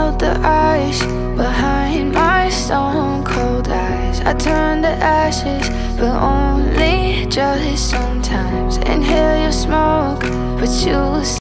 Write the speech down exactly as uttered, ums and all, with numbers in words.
melt the ice behind my stone cold eyes. I turn to ashes, but only just sometimes. Inhale your smoke, but you